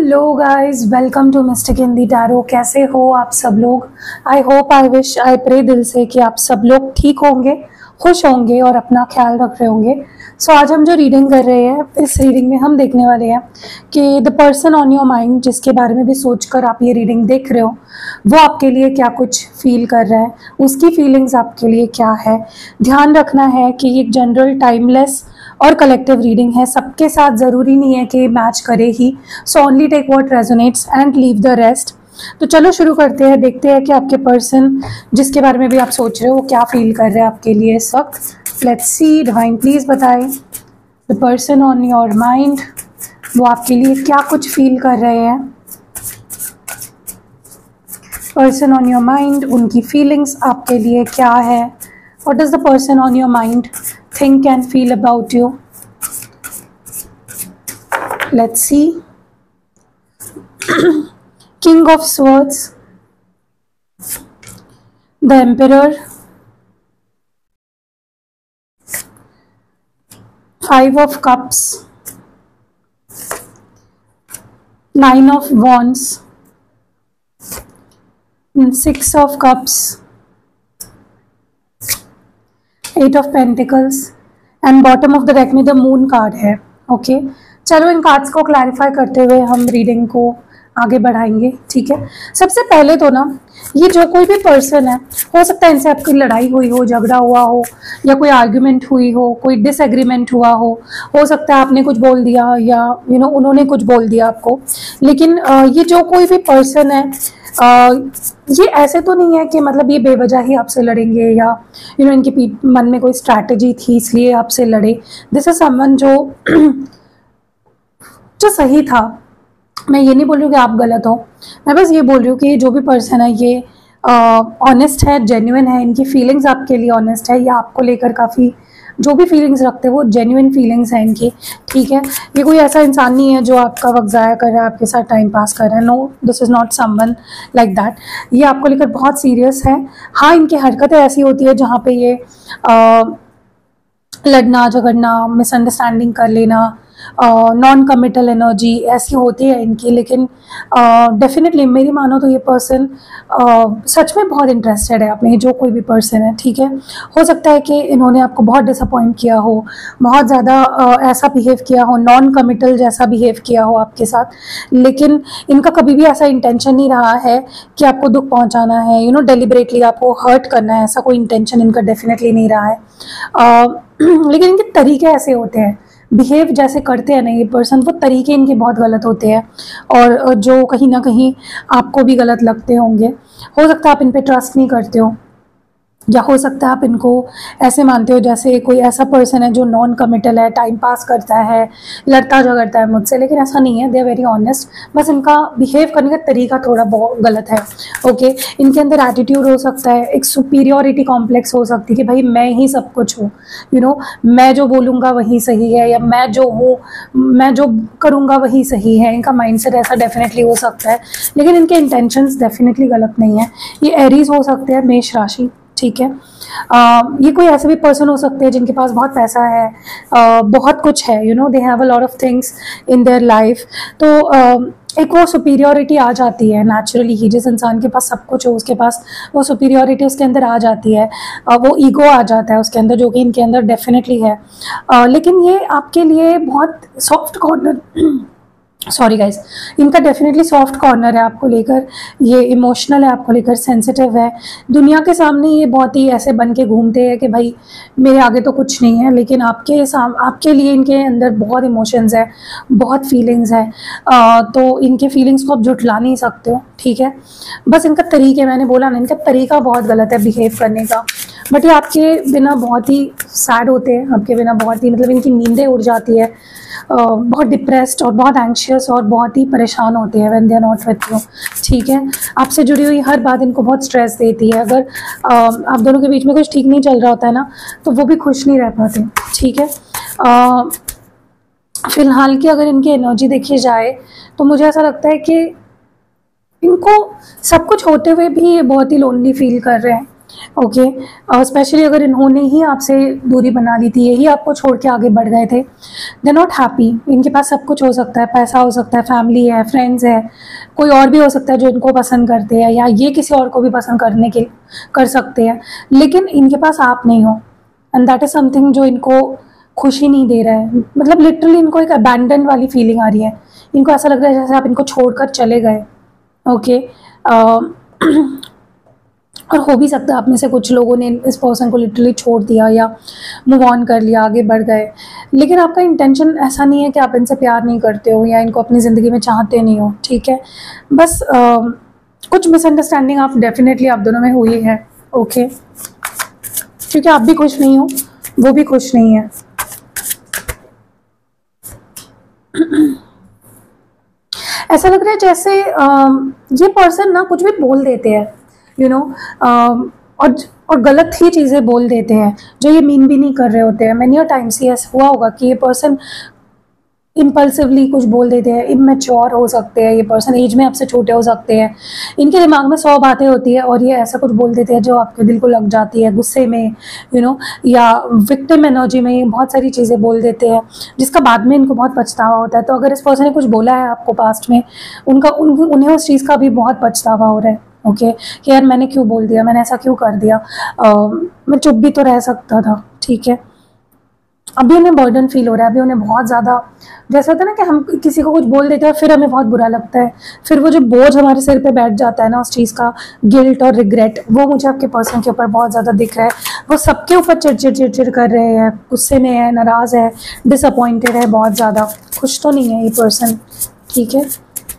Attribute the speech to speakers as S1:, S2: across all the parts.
S1: Hello guys, welcome to mystic Hindi tarot. कैसे हो आप सब लोग? I hope, I wish, I pray दिल से कि आप सब लोग ठीक होंगे, खुश होंगे और अपना ख्याल रख रहे होंगे। सो आज हम जो रीडिंग कर रहे हैं, इस रीडिंग में हम देखने वाले हैं कि the person on your mind, जिसके बारे में भी सोचकर आप ये रीडिंग देख रहे हो, वो आपके लिए क्या कुछ फील कर रहा है, उसकी फीलिंग्स आपके लिए क्या है। ध्यान रखना है कि ये एक जनरल, टाइमलेस और कलेक्टिव रीडिंग है, सबके साथ ज़रूरी नहीं है कि मैच करे ही। So only take what resonates and leave the rest. तो चलो शुरू करते हैं, देखते हैं कि आपके पर्सन जिसके बारे में भी आप सोच रहे हो वो क्या फील कर रहे हैं आपके लिए इस वक्त। लेट्स सी, डिवाइन प्लीज बताएं the person on your mind, वो आपके लिए क्या कुछ फील कर रहे हैं। पर्सन ऑन योर माइंड, उनकी फीलिंग्स आपके लिए क्या है। What does the person on your mind think and feel about you? Let's see. King of Swords, the Emperor, Five of Cups, Nine of Wands, Six of Cups, Eight of Pentacles and bottom of the deck में the moon card है। Okay, चलो इन cards को clarify करते हुए हम reading को आगे बढ़ाएंगे। ठीक है, सबसे पहले तो ना, ये जो कोई भी पर्सन है, हो सकता है इनसे आपकी लड़ाई हुई हो, झगड़ा हुआ हो, या कोई आर्ग्यूमेंट हुई हो, कोई डिसएग्रीमेंट हुआ हो सकता है आपने कुछ बोल दिया या उन्होंने कुछ बोल दिया आपको। लेकिन ये जो कोई भी पर्सन है, ये ऐसे तो नहीं है कि मतलब ये बेवजह ही आपसे लड़ेंगे या इनके मन में कोई स्ट्रैटेजी थी इसलिए आपसे लड़े। दिस इज समवन जो सही था। मैं ये नहीं बोल रही हूँ कि आप गलत हो, मैं बस ये बोल रही हूँ कि जो भी पर्सन है ये ऑनेस्ट है, जेन्युइन है, इनकी फीलिंग्स आपके लिए ऑनेस्ट है, या आपको लेकर काफ़ी जो भी फीलिंग्स रखते हैं वो जेन्युइन फीलिंग्स हैं इनकी। ठीक है, ये कोई ऐसा इंसान नहीं है जो आपका वक्त ज़ाया कर रहा है, आपके साथ टाइम पास कर रहा है। No, this is not someone like that. ये आपको लेकर बहुत सीरियस है। हाँ, इनकी हरकतें ऐसी होती है जहाँ पे ये लड़ना झगड़ना, मिसअंडरस्टैंडिंग कर लेना, नॉन कमिटल एनर्जी ऐसी होती है इनकी। लेकिन डेफिनेटली मेरी मानो तो ये पर्सन सच में बहुत इंटरेस्टेड है आप में, जो कोई भी पर्सन है। ठीक है, हो सकता है कि इन्होंने आपको बहुत डिसअपॉइंट किया हो, बहुत ज़्यादा ऐसा बिहेव किया हो, नॉन कमिटल जैसा बिहेव किया हो आपके साथ, लेकिन इनका कभी भी ऐसा इंटेंशन नहीं रहा है कि आपको दुख पहुंचाना है, डेलिबरेटली आपको हर्ट करना है, ऐसा कोई इंटेंशन इनका डेफिनेटली नहीं रहा है। लेकिन इनके तरीके ऐसे होते हैं, बिहेव जैसे करते हैं ना ये पर्सन, वो तरीके इनके बहुत गलत होते हैं और जो कहीं ना कहीं आपको भी गलत लगते होंगे। हो सकता है आप इन पे ट्रस्ट नहीं करते हो, या हो सकता है आप इनको ऐसे मानते हो जैसे कोई ऐसा पर्सन है जो नॉन कमिटल है, टाइम पास करता है, लड़ता झगड़ता है मुझसे, लेकिन ऐसा नहीं है। दे आर वेरी ऑनेस्ट, बस इनका बिहेव करने का तरीका थोड़ा बहुत गलत है। ओके, इनके अंदर एटीट्यूड हो सकता है, एक सुपीरियरिटी कॉम्प्लेक्स हो सकती है कि भाई मैं ही सब कुछ हूँ, मैं जो बोलूँगा वही सही है, या मैं जो हूँ, मैं जो करूँगा वही सही है। इनका माइंडसेट ऐसा डेफिनेटली हो सकता है, लेकिन इनके इंटेंशंस डेफिनेटली गलत नहीं है। ये एरीज हो सकते हैं, मेष राशि। ठीक है, ये कोई ऐसे भी पर्सन हो सकते हैं जिनके पास बहुत पैसा है, बहुत कुछ है, they have a lot of things in their life. तो एक वो सुपीरियरिटी आ जाती है नेचुरली ही, जिस इंसान के पास सब कुछ हो उसके पास वो सुपीरियरिटी उसके अंदर आ जाती है, वो ईगो आ जाता है उसके अंदर, जो कि इनके अंदर डेफिनेटली है। लेकिन ये आपके लिए बहुत सॉफ्ट कॉर्नर सॉरी गाइस, इनका डेफिनेटली सॉफ्ट कॉर्नर है आपको लेकर, ये इमोशनल है आपको लेकर, सेंसिटिव है। दुनिया के सामने ये बहुत ही ऐसे बन के घूमते हैं कि भाई मेरे आगे तो कुछ नहीं है, लेकिन आपके लिए इनके अंदर बहुत इमोशंस है, बहुत फीलिंग्स है। तो इनके फीलिंग्स को आप जुटला नहीं सकते हो। ठीक है, बस इनका तरीके, मैंने बोला ना, इनका तरीका बहुत गलत है बिहेव करने का। बट ये आपके बिना बहुत ही सैड होते हैं, आपके बिना बहुत ही इनकी नींदें उड़ जाती है, बहुत डिप्रेस्ड और बहुत एंग्शियस और बहुत ही परेशान होते हैं when they are not with you. ठीक है, आपसे जुड़ी हुई हर बात इनको बहुत स्ट्रेस देती है। अगर आप दोनों के बीच में कुछ ठीक नहीं चल रहा होता है ना, तो वो भी खुश नहीं रह पाते। ठीक है, फिलहाल की अगर इनकी एनर्जी देखी जाए तो मुझे ऐसा लगता है कि इनको सब कुछ होते हुए भी ये बहुत ही लोनली फील कर रहे हैं। ओके। स्पेशली अगर इन्होंने ही आपसे दूरी बना ली थी, यही आपको छोड़ के आगे बढ़ गए थे, दे नॉट हैप्पी। इनके पास सब कुछ हो सकता है, पैसा हो सकता है, फैमिली है, फ्रेंड्स है, कोई और भी हो सकता है जो इनको पसंद करते हैं, या ये किसी और को भी पसंद करने के कर सकते हैं, लेकिन इनके पास आप नहीं हो। एंड दैट इज़ समथिंग जो इनको खुशी नहीं दे रहा है। मतलब लिटरली इनको एक अबैंडन वाली फीलिंग आ रही है। इनको ऐसा लग रहा है जैसे आप इनको छोड़कर चले गए। ओके। और हो भी सकता है आप में से कुछ लोगों ने इस पर्सन को लिटरली छोड़ दिया या मूव ऑन कर लिया, आगे बढ़ गए, लेकिन आपका इंटेंशन ऐसा नहीं है कि आप इनसे प्यार नहीं करते हो या इनको अपनी ज़िंदगी में चाहते नहीं हो, ठीक है। बस कुछ मिसअंडरस्टैंडिंग आप डेफिनेटली आप दोनों में हुई है। ओके। क्योंकि आप भी खुश नहीं हो, वो भी खुश नहीं है। ऐसा लग रहा है जैसे ये पर्सन ना कुछ भी बोल देते हैं, यू नो, और गलत ही चीज़ें बोल देते हैं जो ये मीन भी नहीं कर रहे होते हैं। मैनी टाइम्स ये ऐसा हुआ होगा कि ये पर्सन इम्पल्सिवली कुछ बोल देते हैं, इमेच्योर हो सकते हैं, ये पर्सन एज में आपसे छोटे हो सकते हैं, इनके दिमाग में 100 बातें होती है और ये ऐसा कुछ बोल देते हैं जो आपके दिल को लग जाती है, गुस्से में, यू नो, या विक्टिम एनर्जी में ये बहुत सारी चीज़ें बोल देते हैं जिसका बाद में इनको बहुत पछतावा होता है। तो अगर इस पर्सन ने कुछ बोला है आपको पास्ट में, उन्हें उस चीज़ का भी बहुत पछतावा हो रहा है। ओके, कि यार मैंने क्यों बोल दिया, मैंने ऐसा क्यों कर दिया, मैं चुप भी तो रह सकता था, ठीक है। अभी उन्हें बर्डन फील हो रहा है, अभी उन्हें बहुत ज़्यादा, जैसा होता है ना कि हम किसी को कुछ बोल देते हैं फिर हमें बहुत बुरा लगता है, फिर वो जो बोझ हमारे सिर पे बैठ जाता है ना उस चीज़ का, गिल्ट और रिग्रेट, वो मुझे आपके पर्सन के ऊपर बहुत ज़्यादा दिख रहा है। वो सबके ऊपर चिड़चिड़ कर रहे हैं, गुस्से में है, नाराज़ है, डिसअपॉइंटेड है, बहुत ज़्यादा खुश तो नहीं है ये पर्सन, ठीक है।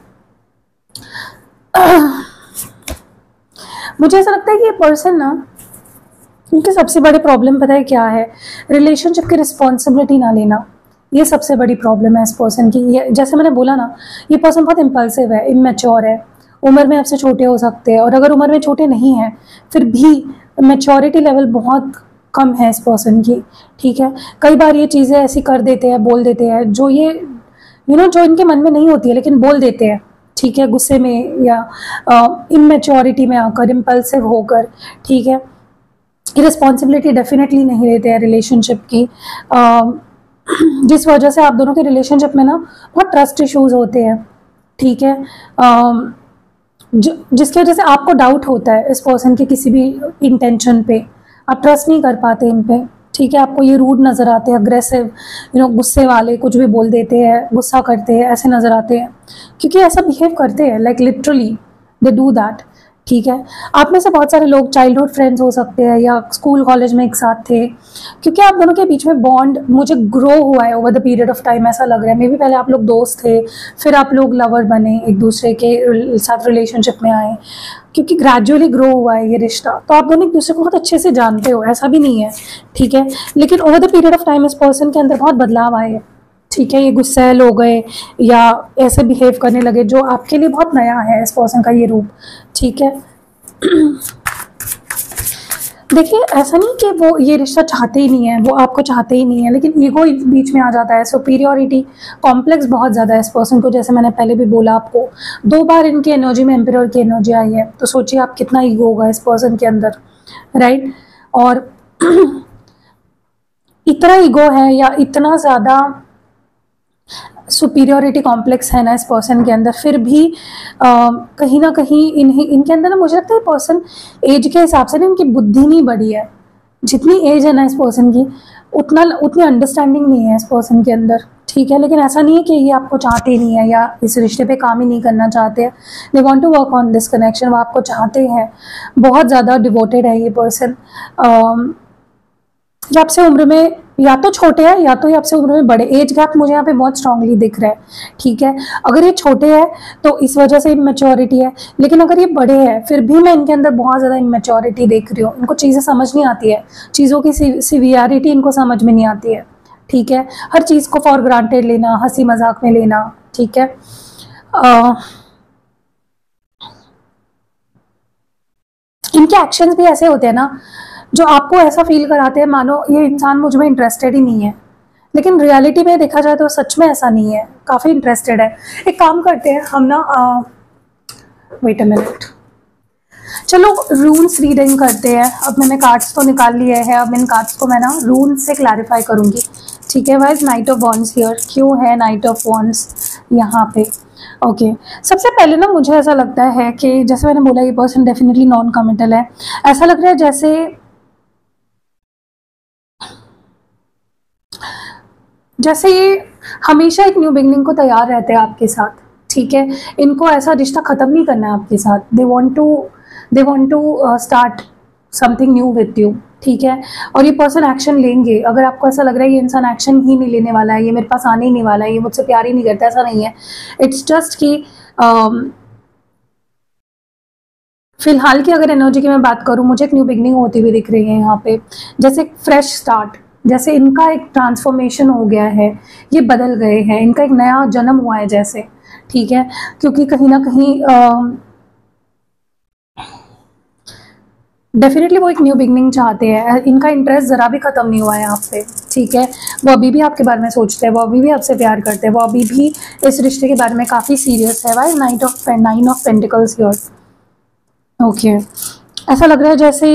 S1: मुझे ऐसा लगता है कि ये पर्सन ना, उनकी सबसे बड़ी प्रॉब्लम पता है क्या है, रिलेशनशिप की रिस्पॉन्सिबिलिटी ना लेना। ये सबसे बड़ी प्रॉब्लम है इस पर्सन की। ये जैसे मैंने बोला ना, ये पर्सन बहुत इम्पल्सिव है, इमेच्योर है, उम्र में आपसे छोटे हो सकते हैं, और अगर उम्र में छोटे नहीं हैं फिर भी मैच्योरिटी लेवल बहुत कम है इस पर्सन की, ठीक है। कई बार ये चीज़ें ऐसी कर देते हैं, बोल देते हैं जो ये जो इनके मन में नहीं होती है लेकिन बोल देते हैं, ठीक है, गुस्से में या इमेच्योरिटी में आकर, इम्पल्सिव होकर, ठीक है। रिस्पॉन्सिबिलिटी डेफिनेटली नहीं लेते हैं रिलेशनशिप की, जिस वजह से आप दोनों के रिलेशनशिप में ना बहुत ट्रस्ट इश्यूज होते हैं, ठीक है। जिसकी वजह से आपको डाउट होता है इस पर्सन के किसी भी इंटेंशन पे, आप ट्रस्ट नहीं कर पाते इन पे, ठीक है। आपको ये रूड नज़र आते हैं, अग्रेसिव, गुस्से वाले, कुछ भी बोल देते हैं, गुस्सा करते हैं, ऐसे नज़र आते हैं, क्योंकि ऐसा बिहेव करते हैं, like literally they do that, ठीक है। आप में से बहुत सारे लोग चाइल्डहुड फ्रेंड्स हो सकते हैं या स्कूल कॉलेज में एक साथ थे, क्योंकि आप दोनों के बीच में बॉन्ड मुझे ग्रो हुआ है over the period of time, ऐसा लग रहा है। मे बी पहले आप लोग दोस्त थे, फिर आप लोग लवर बने, एक दूसरे के साथ रिलेशनशिप में आए, क्योंकि ग्रेजुअली ग्रो हुआ है ये रिश्ता। तो आप दोनों एक दूसरे को बहुत अच्छे से जानते हो, ऐसा भी नहीं है, ठीक है। लेकिन over the period of time इस पर्सन के अंदर बहुत बदलाव आए, ठीक है। ये गुस्सैल हो गए या ऐसे बिहेव करने लगे जो आपके लिए बहुत नया है इस पर्सन का ये रूप, ठीक है। देखिए, ऐसा नहीं कि वो ये रिश्ता चाहते ही नहीं है, वो आपको चाहते ही नहीं है, लेकिन ईगो बीच में आ जाता है, सुपीरियरिटी कॉम्प्लेक्स बहुत ज़्यादा है इस पर्सन को। जैसे मैंने पहले भी बोला आपको, 2 बार इनकी एनर्जी में एम्परर की एनर्जी आई है, तो सोचिए आप कितना ईगो होगा इस पर्सन के अंदर, राइट। और इतना ईगो है या इतना ज़्यादा सुपीरियरिटी कॉम्प्लेक्स है ना इस पर्सन के अंदर, फिर भी कहीं ना कहीं इनके अंदर ना, मुझे लगता है पर्सन एज के हिसाब से ना इनकी बुद्धि नहीं बढ़ी है। जितनी एज है ना इस पर्सन की, उतनी अंडरस्टैंडिंग नहीं है इस पर्सन के अंदर, ठीक है। लेकिन ऐसा नहीं है कि ये आपको चाहते नहीं है या इस रिश्ते पे काम ही नहीं करना चाहते हैं। They want to work on this connection, वो आपको चाहते हैं, बहुत ज़्यादा डिवोटेड है ये पर्सन। ये आपसे उम्र में या तो छोटे हैं या तो ये आपसे उम्र में बड़े, एज गैप मुझे यहाँ पे बहुत स्ट्रांगली दिख रहा है, ठीक है। अगर ये छोटे हैं तो इस वजह से इमेच्योरिटी है, लेकिन अगर ये बड़े हैं फिर भी मैं इनके अंदर बहुत ज़्यादा इमेच्योरिटी देख रही हूँ। इनको चीज़ें समझ नहीं आती है, चीज़ों की सिवियरिटी इनको समझ में नहीं आती है, ठीक है। हर चीज़ को फॉर ग्रांटेड लेना, हंसी मजाक में लेना, ठीक है। इनके एक्शंस भी ऐसे होते हैं ना जो आपको ऐसा फील कराते हैं मानो ये इंसान मुझ में इंटरेस्टेड ही नहीं है, लेकिन रियलिटी में देखा जाए तो सच में ऐसा नहीं है, काफ़ी इंटरेस्टेड है। एक काम करते हैं हम ना, वेट अ मिनट, चलो रून्स रीडिंग करते हैं। अब मैंने कार्ड्स तो निकाल लिए हैं, अब इन कार्ड्स को मैं ना रून्स से क्लैरिफाई करूंगी, ठीक है। Why's knight of wands here, क्यों है नाइट ऑफ वॉन्ड्स यहाँ पे? ओके सबसे पहले ना मुझे ऐसा लगता है कि जैसे मैंने बोला ये पर्सन डेफिनेटली नॉन कमिटल है। ऐसा लग रहा है जैसे ये हमेशा एक न्यू बिगनिंग को तैयार रहते हैं आपके साथ, ठीक है। इनको ऐसा रिश्ता ख़त्म नहीं करना है आपके साथ। They want to start something new with you, ठीक है। और ये पर्सन एक्शन लेंगे। अगर आपको ऐसा लग रहा है ये इंसान एक्शन ही नहीं लेने वाला है, ये मेरे पास आने ही नहीं वाला है, ये मुझसे प्यार ही नहीं करता, ऐसा नहीं है। इट्स जस्ट कि फिलहाल की अगर एनर्जी की मैं बात करूं, मुझे एक न्यू बिगनिंग होती हुई दिख रही है यहाँ पे, जैसे एक फ्रेश स्टार्ट, जैसे इनका एक ट्रांसफॉर्मेशन हो गया है, ये बदल गए हैं, इनका एक नया जन्म हुआ है जैसे, ठीक है। क्योंकि कहीं ना कहीं डेफिनेटली वो एक न्यू बिगनिंग चाहते हैं। इनका इंटरेस्ट ज़रा भी ख़त्म नहीं हुआ है आप पे, ठीक है। वो अभी भी आपके बारे में सोचते हैं, वो अभी भी आपसे प्यार करते हैं, वो अभी भी इस रिश्ते के बारे में काफ़ी सीरियस है। Why nine of pentacles here, okay. ऐसा लग रहा है जैसे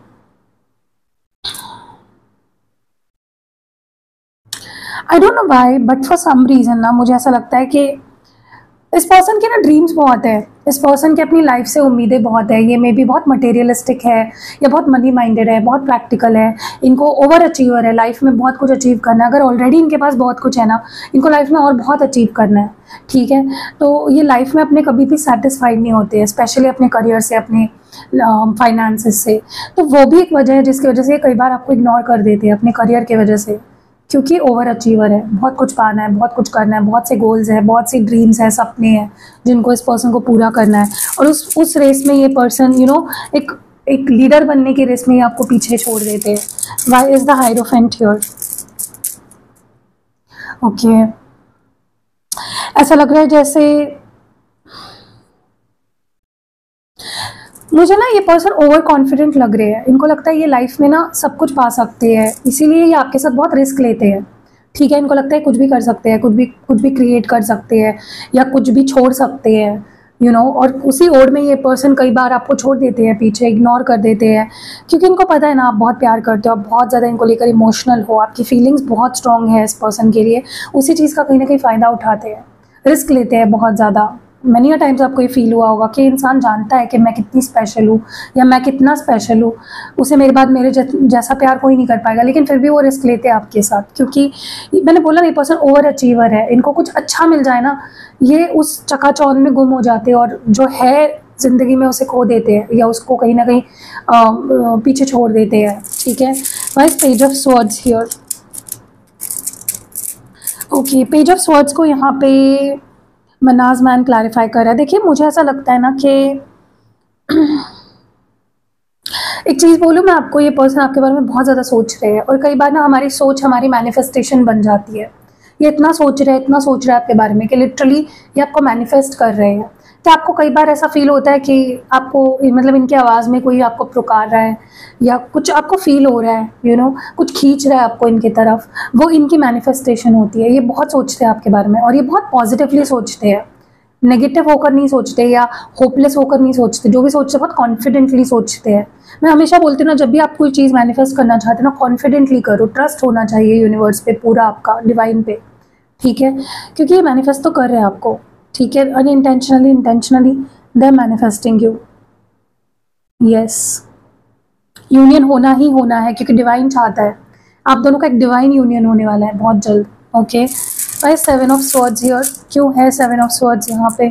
S1: I don't know why but for some reason ना मुझे ऐसा लगता है कि इस पर्सन के ना ड्रीम्स बहुत है, इस पर्सन की अपनी लाइफ से उम्मीदें बहुत है। ये मे बी बहुत मटेरियलिस्टिक है या बहुत मनी माइंडेड है, बहुत प्रैक्टिकल है, इनको ओवर अचीवर है, लाइफ में बहुत कुछ अचीव करना है। अगर ऑलरेडी इनके पास बहुत कुछ है ना, इनको लाइफ में और बहुत अचीव करना है, ठीक है। तो ये लाइफ में अपने कभी भी सेटिस्फाइड नहीं होते हैं, स्पेशली अपने करियर से, अपने फाइनेंसेस से। तो वो भी एक वजह है जिसकी वजह से कई बार आपको इग्नोर कर देते हैं अपने करियर की वजह से, क्योंकि ओवर अचीवर है, बहुत कुछ पाना है, बहुत कुछ करना है, बहुत से गोल्स है, बहुत सी ड्रीम्स है, सपने हैं जिनको इस पर्सन को पूरा करना है। और उस रेस में ये पर्सन एक लीडर बनने की रेस में ही आपको पीछे छोड़ देते हैं। Why is the hierophant here, okay. ऐसा लग रहा है जैसे मुझे ना ये पर्सन ओवर कॉन्फिडेंट लग रहे हैं। इनको लगता है ये लाइफ में ना सब कुछ पा सकते हैं, इसीलिए ये आपके साथ बहुत रिस्क लेते हैं, ठीक है। इनको लगता है कुछ भी कर सकते हैं, कुछ भी क्रिएट कर सकते हैं या कुछ भी छोड़ सकते हैं, यू नो। और उसी ओर में ये पर्सन कई बार आपको छोड़ देते हैं पीछे, इग्नोर कर देते हैं, क्योंकि इनको पता है ना आप बहुत प्यार करते हो, आप बहुत ज़्यादा इनको लेकर इमोशनल हो, आपकी फीलिंग्स बहुत स्ट्रॉन्ग है इस पर्सन के लिए। उसी चीज़ का कहीं ना कहीं फ़ायदा उठाते हैं, रिस्क लेते हैं बहुत ज़्यादा। मैनी अ टाइम्स आपको ये फील हुआ होगा कि इंसान जानता है कि मैं कितनी स्पेशल हूँ या मैं कितना स्पेशल हूँ, उसे मेरे बाद मेरे जैसा प्यार कोई नहीं कर पाएगा, लेकिन फिर भी वो रिस्क लेते हैं आपके साथ। क्योंकि मैंने बोला ये पर्सन ओवर अचीवर है, इनको कुछ अच्छा मिल जाए ना, ये उस चकाचौंध में गुम हो जाते हैं और जो है ज़िंदगी में उसे खो देते हैं या उसको कहीं ना कहीं पीछे छोड़ देते हैं, ठीक है। Why's page of swords here, okay. Page of swords को यहाँ पे मनाज मैन क्लैरिफाई कर रहा है। देखिए मुझे ऐसा लगता है ना कि एक चीज़ बोलूँ मैं आपको, ये पर्सन आपके बारे में बहुत ज़्यादा सोच रहे हैं और कई बार ना हमारी सोच हमारी मैनिफेस्टेशन बन जाती है। ये इतना सोच रहे हैं आपके बारे में कि लिटरली ये आपको मैनिफेस्ट कर रहे हैं। तो आपको कई बार ऐसा फील होता है कि आपको मतलब इनकी आवाज़ में कोई आपको पुकार रहा है या कुछ आपको फील हो रहा है, यू नो, कुछ खींच रहा है आपको इनकी तरफ, वो इनकी मैनिफेस्टेशन होती है। ये बहुत सोचते हैं आपके बारे में और ये बहुत पॉजिटिवली सोचते हैं, नेगेटिव होकर नहीं सोचते या होपलेस होकर नहीं सोचते। जो भी सोचते हैं बहुत कॉन्फिडेंटली सोचते हैं। मैं हमेशा बोलती हूँ ना, जब भी आप कोई चीज़ मैनिफेस्ट करना चाहते हो ना, कॉन्फिडेंटली करो, ट्रस्ट होना चाहिए यूनिवर्स पे पूरा आपका, डिवाइन पे, ठीक है। क्योंकि ये मैनिफेस्ट तो कर रहे हैं आपको, ठीक है, unintentionally intentionally they manifesting you. Yes, union होना ही होना है क्योंकि डिवाइन चाहता है। आप दोनों का एक डिवाइन यूनियन होने वाला है बहुत जल्द, ओके। भाई 7 ऑफ स्वॉर्ड्स हियर, क्यों है 7 ऑफ स्वॉर्ड्स यहाँ पे?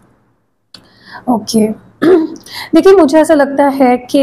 S1: ओके देखिए मुझे ऐसा लगता है कि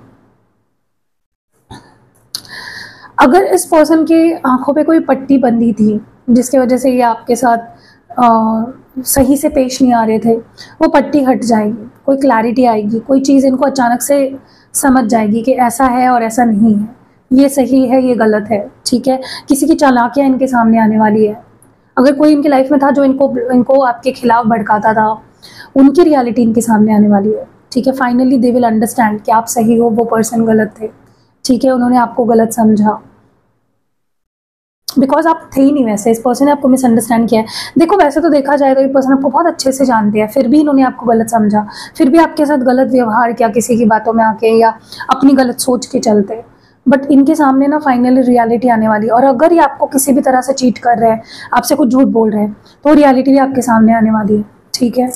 S1: अगर इस पर्सन के आंखों पे कोई पट्टी बंधी थी जिसकी वजह से ये आपके साथ सही से पेश नहीं आ रहे थे, वो पट्टी हट जाएगी, कोई क्लैरिटी आएगी, कोई चीज़ इनको अचानक से समझ जाएगी कि ऐसा है और ऐसा नहीं है, ये सही है ये गलत है, ठीक है। किसी की चालाकियाँ इनके सामने आने वाली है। अगर कोई इनकी लाइफ में था जो इनको आपके खिलाफ भड़काता था, उनकी रियलिटी इनके सामने आने वाली है, ठीक है। फाइनली दे विल अंडरस्टैंड कि आप सही हो, वो पर्सन गलत थे, ठीक है। उन्होंने आपको गलत समझा। बिकॉज आप थे ही नहीं वैसे, इस पर्सन ने आपको मिसअंडरस्टैंड किया है। देखो वैसे तो देखा जाए तो ये पर्सन आपको बहुत अच्छे से जानते हैं, फिर भी इन्होंने आपको गलत समझा, फिर भी आपके साथ गलत व्यवहार किया किसी की बातों में आके, या अपनी गलत सोच के चलते। बट इनके सामने ना फाइनली रियलिटी आने वाली है, और अगर ये आपको किसी भी तरह से चीट कर रहे हैं, आपसे कुछ झूठ बोल रहे हैं, तो रियलिटी भी आपके सामने आने वाली है। ठीक है।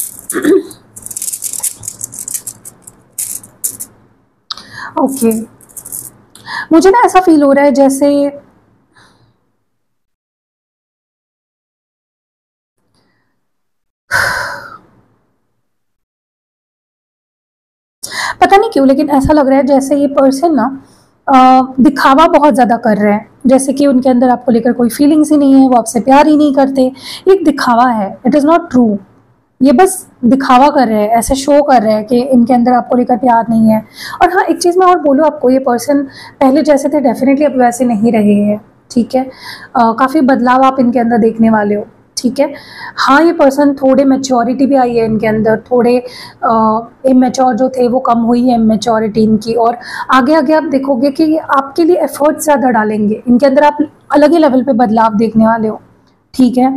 S1: ओके मुझे ना ऐसा फील हो रहा है जैसे पता नहीं क्यों, लेकिन ऐसा लग रहा है जैसे ये पर्सन ना दिखावा बहुत ज़्यादा कर रहे हैं, जैसे कि उनके अंदर आपको लेकर कोई फीलिंग्स ही नहीं है, वो आपसे प्यार ही नहीं करते। ये एक दिखावा है, इट इज़ नॉट ट्रू। ये बस दिखावा कर रहे हैं, ऐसे शो कर रहे हैं कि इनके अंदर आपको लेकर प्यार नहीं है। और हाँ, एक चीज़ मैं और बोलूँ आपको, ये पर्सन पहले जैसे थे डेफिनेटली अब वैसे नहीं रहे हैं। ठीक है। काफ़ी बदलाव आप इनके अंदर देखने वाले हो। ठीक है। हाँ, ये पर्सन थोड़े मैच्योरिटी भी आई है इनके अंदर, थोड़े इमेच्योर जो थे वो कम हुई है मैच्योरिटी इनकी, और आगे आगे आप देखोगे कि ये आपके लिए एफर्ट्स ज़्यादा डालेंगे इनके अंदर, आप अलग ही लेवल पे बदलाव देखने वाले हो। ठीक है।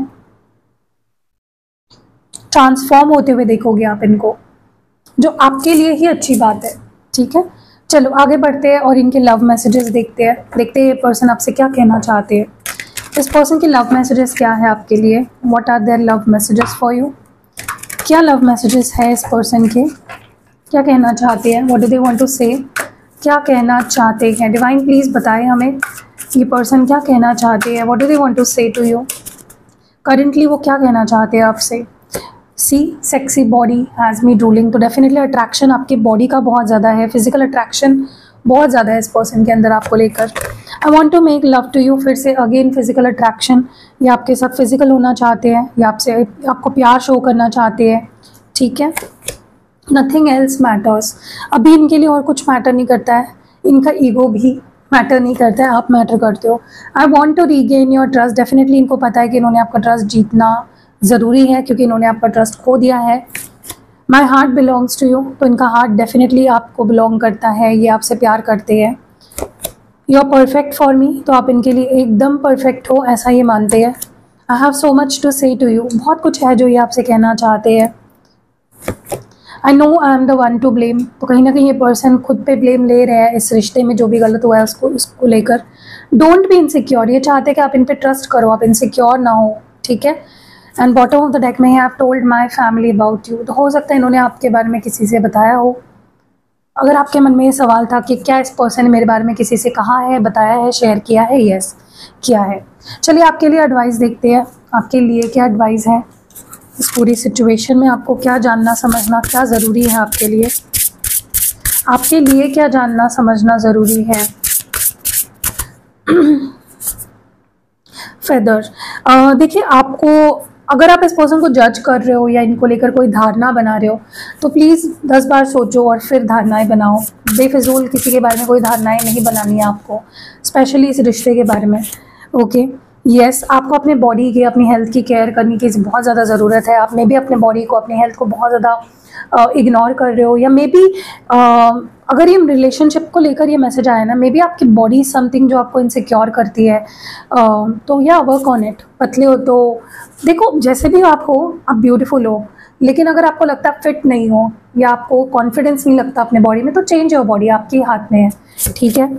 S1: ट्रांसफॉर्म होते हुए देखोगे आप इनको, जो आपके लिए ही अच्छी बात है। ठीक है। चलो आगे बढ़ते हैं और इनके लव मैसेजेस देखते हैं ये पर्सन आपसे क्या कहना चाहते हैं। इस पर्सन के लव मैसेजेस क्या है आपके लिए, what are their love messages for you. क्या लव मैसेजेस है इस पर्सन के, क्या कहना चाहते हैं, what do they want to say, क्या कहना चाहते हैं। डिवाइन प्लीज़ बताएं हमें ये पर्सन क्या कहना चाहते हैं, what do they want to say to you. Currently वो क्या कहना चाहते हैं आपसे। See sexy body has me drooling, तो डेफिनेटली अट्रैक्शन आपकी बॉडी का बहुत ज़्यादा है, फिजिकल अट्रैक्शन बहुत ज़्यादा है इस पर्सन के अंदर आपको लेकर। I want to make love to you, फिर से अगेन फिजिकल अट्रैक्शन, या आपके साथ फिजिकल होना चाहते हैं, या आपको प्यार शो करना चाहते हैं। ठीक है। नथिंग एल्स मैटर्स, अभी इनके लिए और कुछ मैटर नहीं करता है, इनका ईगो भी मैटर नहीं करता है, आप मैटर करते हो। I want to regain your trust, definitely इनको पता है कि इन्होंने आपका ट्रस्ट जीतना ज़रूरी है, क्योंकि इन्होंने आपका ट्रस्ट खो दिया है। My heart belongs to you, तो इनका हार्ट डेफिनेटली आपको बिलोंग करता है, ये आपसे प्यार करते हैं। You are perfect for me, तो आप इनके लिए एकदम परफेक्ट हो ऐसा ये मानते हैं। I have so much to say to you, बहुत कुछ है जो ये आपसे कहना चाहते हैं। I know I am the one to blame, तो कहीं ना कहीं ये पर्सन खुद पे ब्लेम ले रहे हैं इस रिश्ते में, जो भी गलत हुआ है उसको लेकर। डोंट बी इनसिक्योर, ये चाहते हैं कि आप इन पे ट्रस्ट करो, आप इनसिक्योर ना हो। ठीक है। And bottom of the deck में have told my family about you, तो हो सकता है इन्होंने आपके बारे में किसी से बताया हो। अगर आपके मन में ये सवाल था कि क्या इस पर्सन ने मेरे बारे में किसी से कहा है, बताया है, शेयर किया है, यस किया है। चलिए आपके लिए एडवाइस देखते हैं, आपके लिए क्या एडवाइस है इस पूरी सिचुएशन में, आपको क्या जानना समझना क्या ज़रूरी है आपके लिए, आपके लिए क्या जानना समझना ज़रूरी है। फेदर, देखिए आपको, अगर आप इस पर्सन को जज कर रहे हो या इनको लेकर कोई धारणा बना रहे हो, तो प्लीज़ 10 बार सोचो और फिर धारणाएं बनाओ। बेफिजूल किसी के बारे में कोई धारणाएं नहीं बनानी है आपको, स्पेशली इस रिश्ते के बारे में। ओके। यस, आपको अपने बॉडी की, अपनी हेल्थ की केयर करने की बहुत ज़्यादा ज़रूरत है। आप मे भी अपने बॉडी को, अपनी हेल्थ को बहुत ज़्यादा इग्नोर कर रहे हो, या मे बी अगर ये रिलेशनशिप को लेकर ये मैसेज आया ना, मे बी आपकी बॉडी समथिंग जो आपको इनसिक्योर करती है, तो या वर्क ऑन इट। पतले हो तो देखो, जैसे भी आप हो, आप ब्यूटीफुल हो, लेकिन अगर आपको लगता है फिट नहीं हो या आपको कॉन्फिडेंस नहीं लगता अपने बॉडी में, तो चेंज योर बॉडी, आपके हाथ में है। ठीक है।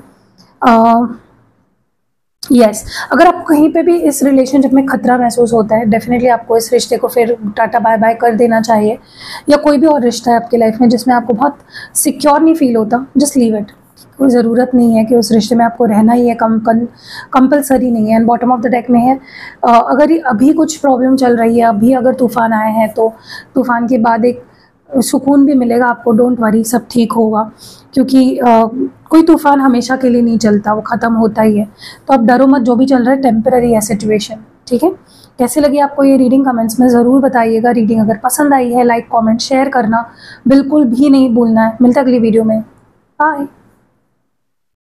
S1: यस, अगर आपको कहीं पे भी इस रिलेशनशिप में खतरा महसूस होता है, डेफिनेटली आपको इस रिश्ते को फिर टाटा बाय बाय कर देना चाहिए। या कोई भी और रिश्ता है आपकी लाइफ में जिसमें आपको बहुत सिक्योर नहीं फील होता, जस्ट लीव इट। कोई ज़रूरत नहीं है कि उस रिश्ते में आपको रहना ही है, कंपल्सरी नहीं है। And bottom of the deck में है, अगर अभी कुछ प्रॉब्लम चल रही है, अभी अगर तूफान आए हैं, तो तूफान के बाद एक सुकून भी मिलेगा आपको। डोंट वरी, सब ठीक होगा, क्योंकि कोई तूफान हमेशा के लिए नहीं चलता, वो ख़त्म होता ही है। तो आप डरो मत, जो भी चल रहा है टेम्पररी है सिचुएशन। ठीक है। कैसी लगी आपको ये रीडिंग, कमेंट्स में ज़रूर बताइएगा। रीडिंग अगर पसंद आई है, लाइक कमेंट शेयर करना बिल्कुल भी नहीं भूलना है। मिलता अगली वीडियो में, बाय।